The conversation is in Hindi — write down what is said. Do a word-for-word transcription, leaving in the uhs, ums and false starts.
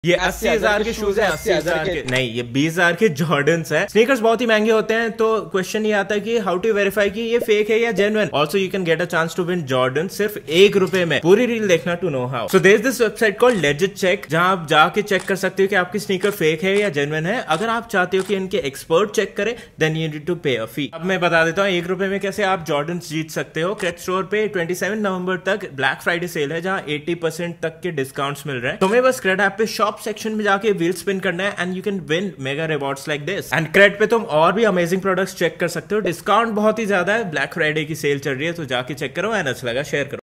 ये अस्सी हजार के शूज है, अस्सी हजार के नहीं, ये बीस हजार के जॉर्डन्स है। स्नीकर्स बहुत ही महंगे होते हैं, तो क्वेश्चन ये आता है कि हाउ टू वेरीफाई कि ये फेक है या genuine. Also you can get a chance to win Jordan सिर्फ एक रुपए में। पूरी रील देखना to know how. So there is this website called legit check, जहां आप जाके चेक कर सकते हो कि आपकी स्नीकर फेक है या जेन्युइन है। अगर आप चाहते हो कि इनके एक्सपर्ट चेक करे, then you need to pay a फी। अब मैं बता देता हूँ एक रुपए में कैसे आप जॉर्डन जीत सकते हो। क्रेट स्टोर पे सत्ताईस नवंबर तक ब्लैक फ्राइडे सेल है, जहां अस्सी परसेंट तक के डिस्काउंट्स मिल रहे हैं। तुम्हें बस क्रेट ऐप पे शॉप सेक्शन में जाके व्हील स्पिन करना है and you can win mega rewards like this. And crate पे तुम और भी अमेजिंग प्रोडक्ट्स चेक कर सकते हो। डिस्काउंट बहुत ही ज्यादा है, ब्लैक फ्राइडे की सेल चल रही है, तो जाके चेक करो एंड अच्छा लगा शेयर करो।